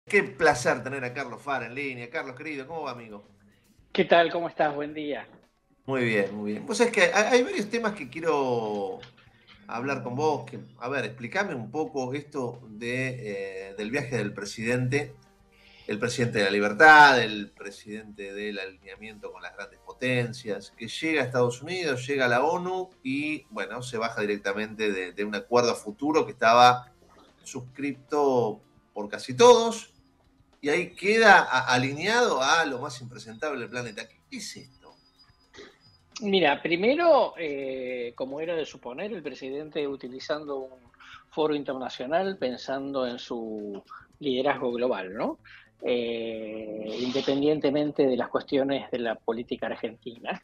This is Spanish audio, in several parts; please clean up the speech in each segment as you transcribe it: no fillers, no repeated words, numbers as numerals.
Qué placer tener a Carlos Fara en línea. Carlos, querido, ¿cómo va, amigo? ¿Qué tal? ¿Cómo estás? Buen día. Muy bien, muy bien. Vos sabés que hay varios temas que quiero hablar con vos. A ver, explícame un poco esto del viaje del presidente, el presidente de la libertad, el presidente del alineamiento con las grandes potencias, que llega a Estados Unidos, llega a la ONU y, bueno, se baja directamente de un acuerdo a futuro que estaba suscripto por casi todos. Y ahí queda alineado a lo más impresentable del planeta. ¿Qué es esto? Mira, primero, como era de suponer, el presidente utilizando un foro internacional pensando en su liderazgo global, ¿no? Independientemente de las cuestiones de la política argentina.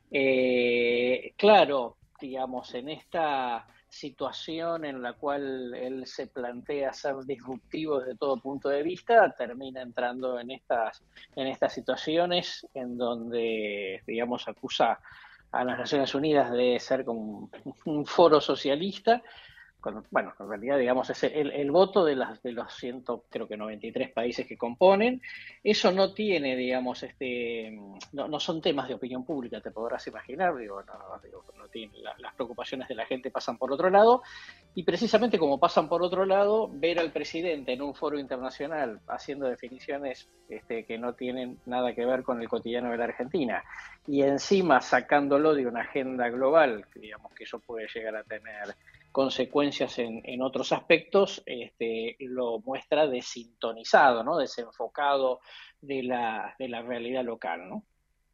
Claro, digamos, en esta situación en la cual él se plantea ser disruptivo desde todo punto de vista, termina entrando en estas situaciones en donde, digamos, acusa a las Naciones Unidas de ser como un foro socialista bueno, en realidad, digamos, es el voto de los creo que 93 países que componen. Eso no tiene, digamos, no son temas de opinión pública, te podrás imaginar, no tiene, las preocupaciones de la gente pasan por otro lado, y precisamente como pasan por otro lado, ver al presidente en un foro internacional haciendo definiciones que no tienen nada que ver con el cotidiano de la Argentina, y encima sacándolo de una agenda global, digamos que eso puede llegar a tener consecuencias en otros aspectos, lo muestra desintonizado, ¿no? Desenfocado de la realidad local, ¿no?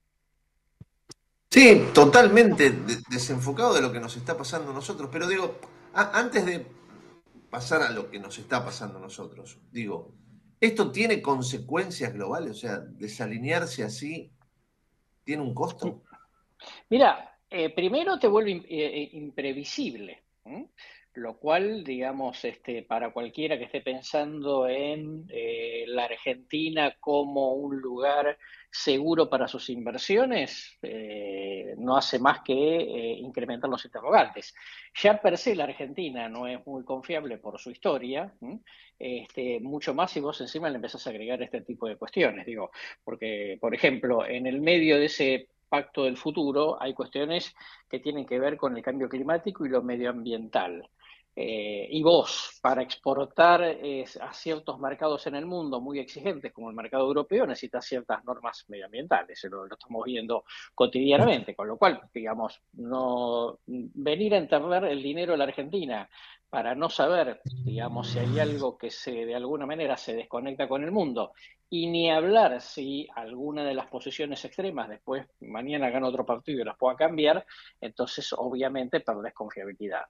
Sí, totalmente desenfocado de lo que nos está pasando a nosotros. Pero digo, antes de pasar a lo que nos está pasando a nosotros, digo, ¿esto tiene consecuencias globales? O sea, desalinearse así tiene un costo. Mira, primero te vuelve imprevisible, ¿m? Lo cual, digamos, para cualquiera que esté pensando en la Argentina como un lugar seguro para sus inversiones, no hace más que incrementar los interrogantes. Ya per se la Argentina no es muy confiable por su historia, ¿m? Mucho más si vos encima le empezás a agregar este tipo de cuestiones, digo, porque, por ejemplo, en el medio de ese pacto del futuro hay cuestiones que tienen que ver con el cambio climático y lo medioambiental. Y vos, para exportar a ciertos mercados en el mundo muy exigentes, como el mercado europeo, necesitas ciertas normas medioambientales, lo estamos viendo cotidianamente, con lo cual, digamos, no venir a enterrar el dinero de la Argentina para no saber, digamos, si hay algo que de alguna manera se desconecta con el mundo, y ni hablar si alguna de las posiciones extremas después mañana gana otro partido y las pueda cambiar, entonces obviamente perdés confiabilidad.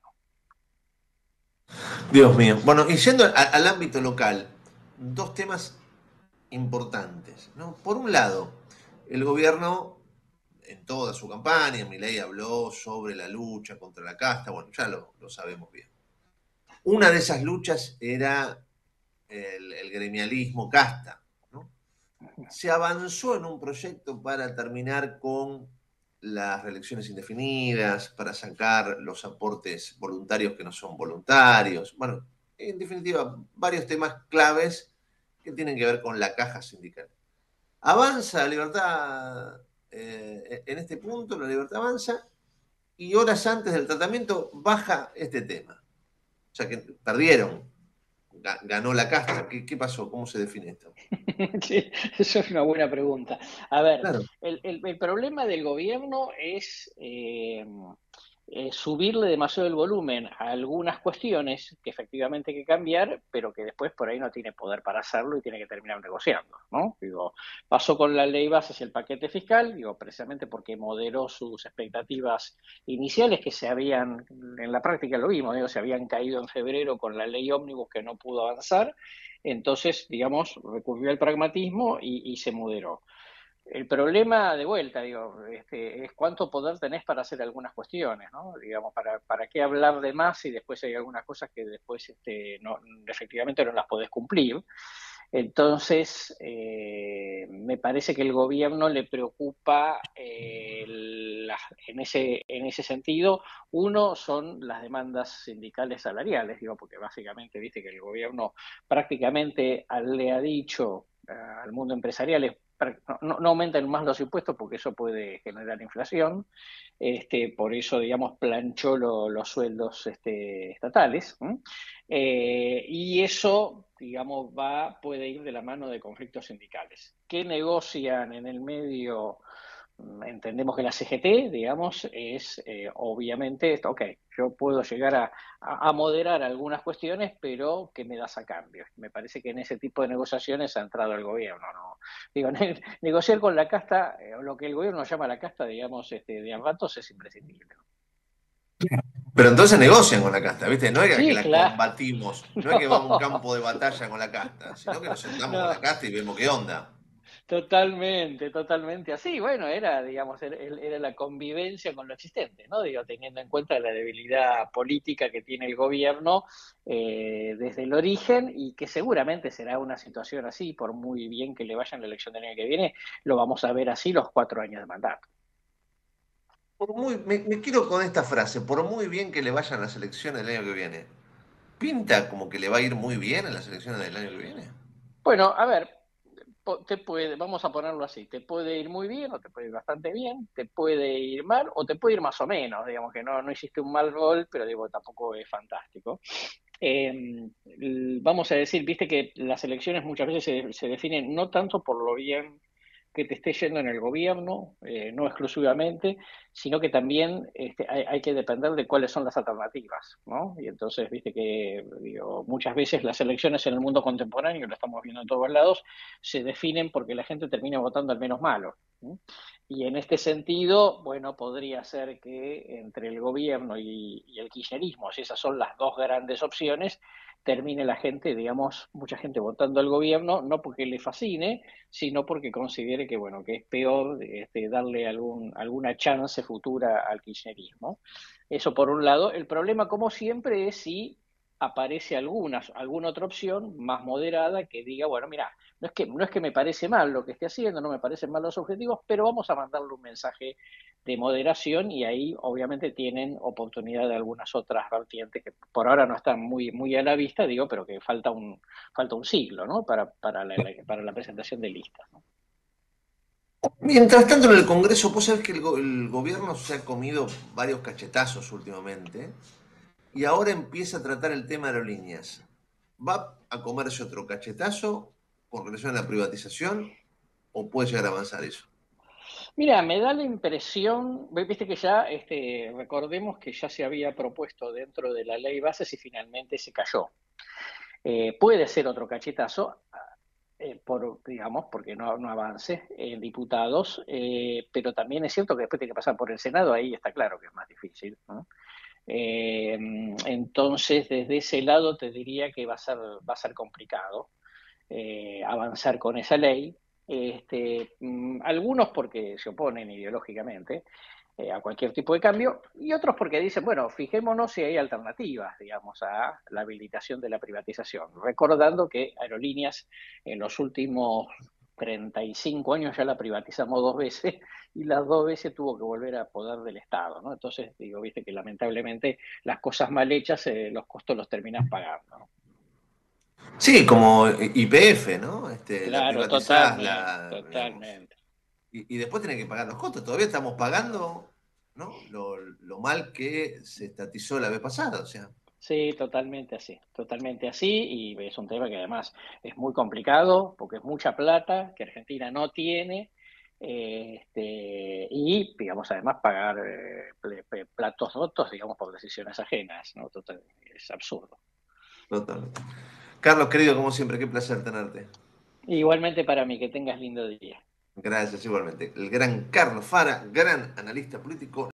Dios mío. Bueno, y yendo al ámbito local, dos temas importantes, ¿no? Por un lado, el gobierno en toda su campaña, Milei habló sobre la lucha contra la casta, bueno, ya lo sabemos bien. Una de esas luchas era el gremialismo casta, ¿no? Se avanzó en un proyecto para terminar con las reelecciones indefinidas, para sacar los aportes voluntarios que no son voluntarios. Bueno, en definitiva, varios temas claves que tienen que ver con la caja sindical. Avanza la libertad en este punto, la libertad avanza, y horas antes del tratamiento baja este tema. O sea que perdieron, ganó la casta. ¿Qué pasó? ¿Cómo se define esto? Sí, eso es una buena pregunta. A ver, Claro. el problema del gobierno es subirle demasiado el volumen a algunas cuestiones que efectivamente hay que cambiar, pero que después por ahí no tiene poder para hacerlo y tiene que terminar negociando, ¿no? Digo, pasó con la ley bases y el paquete fiscal, digo, precisamente porque moderó sus expectativas iniciales que se habían, en la práctica lo vimos, digo, se habían caído en febrero con la ley ómnibus que no pudo avanzar, entonces, digamos, recurrió al pragmatismo y se moderó. El problema de vuelta, digo, es cuánto poder tenés para hacer algunas cuestiones, ¿no? Digamos, para qué hablar de más si después hay algunas cosas que después no, efectivamente no las podés cumplir. Entonces, me parece que el gobierno le preocupa en ese sentido. Uno son las demandas sindicales salariales, digo, porque básicamente viste que el gobierno prácticamente le ha dicho al mundo empresarial no aumenten más los impuestos porque eso puede generar inflación. Por eso, digamos, planchó los sueldos estatales. Y eso, digamos, puede ir de la mano de conflictos sindicales. ¿Qué negocian en el medio? Entendemos que la CGT, digamos, es obviamente esto, ok, yo puedo llegar a moderar algunas cuestiones, pero ¿qué me das a cambio? Me parece que en ese tipo de negociaciones ha entrado el gobierno, ¿no? Digo, negociar con la casta, lo que el gobierno llama la casta, digamos, de a ratos es imprescindible. Pero entonces negocian con la casta, ¿viste? No es que Sí, la claro. combatimos, no es que vamos a un campo de batalla con la casta, sino que nos sentamos con la No, casta y vemos qué onda. totalmente, totalmente así. Bueno, era, digamos, era la convivencia con lo existente, ¿no? Digo, teniendo en cuenta la debilidad política que tiene el gobierno desde el origen y que seguramente será una situación así, por muy bien que le vaya en la elección del año que viene, lo vamos a ver así los 4 años de mandato. Me quiero con esta frase, por muy bien que le vayan las elecciones del año que viene. Pinta como que le va a ir muy bien en las elecciones del año que viene. Bueno, a ver, vamos a ponerlo así, te puede ir muy bien o te puede ir bastante bien, te puede ir mal o te puede ir más o menos, digamos que no hiciste un mal gol, pero digo, tampoco es fantástico. Vamos a decir, viste que las elecciones muchas veces se definen no tanto por lo bien que te esté yendo en el gobierno, no exclusivamente, sino que también hay que depender de cuáles son las alternativas, ¿no? Y entonces, viste que digo, muchas veces las elecciones en el mundo contemporáneo, lo estamos viendo en todos lados, se definen porque la gente termina votando al menos malo, ¿no? Y en este sentido, bueno, podría ser que entre el gobierno y el kirchnerismo, si esas son las dos grandes opciones, termine la gente, digamos, mucha gente votando al gobierno, no porque le fascine, sino porque considere que, bueno, que es peor darle alguna chance futura al kirchnerismo. Eso por un lado. El problema, como siempre, es si aparece alguna otra opción más moderada que diga, bueno, mira, no es que me parece mal lo que esté haciendo, no me parecen mal los objetivos, pero vamos a mandarle un mensaje de moderación y ahí obviamente tienen oportunidad de algunas otras vertientes que por ahora no están muy a la vista, digo, pero que falta un siglo, ¿no? Para la presentación de listas, ¿no? Mientras tanto, en el Congreso, vos sabés que el gobierno se ha comido varios cachetazos últimamente y ahora empieza a tratar el tema de aerolíneas. ¿Va a comerse otro cachetazo con relación a la privatización o puede llegar a avanzar eso? Mira, me da la impresión, viste que ya, recordemos que ya se había propuesto dentro de la ley bases y finalmente se cayó. Puede ser otro cachetazo, digamos, porque no avance en diputados, pero también es cierto que después tiene que pasar por el Senado, ahí está claro que es más difícil, ¿no? Eh, entonces, desde ese lado te diría que va a ser complicado avanzar con esa ley. Algunos porque se oponen ideológicamente a cualquier tipo de cambio y otros porque dicen, bueno, fijémonos si hay alternativas, digamos, a la habilitación de la privatización. Recordando que Aerolíneas en los últimos 35 años ya la privatizamos 2 veces y las 2 veces tuvo que volver a poder del Estado, ¿no? Entonces, digo, viste que lamentablemente las cosas mal hechas, los costos los terminas pagando, ¿no? Sí, como YPF, ¿no? La Claro, privatizás, totalmente, digamos, totalmente. y después tenés que pagar los costos. Todavía estamos pagando, ¿no? Lo mal que se estatizó la vez pasada, o sea. Sí, totalmente así, y es un tema que además es muy complicado porque es mucha plata que Argentina no tiene, y, digamos, además pagar platos rotos, digamos, por decisiones ajenas, ¿no? Es absurdo. Totalmente. Carlos, querido, como siempre, qué placer tenerte. Igualmente para mí, que tengas lindo día. Gracias, igualmente. El gran Carlos Fara, gran analista político.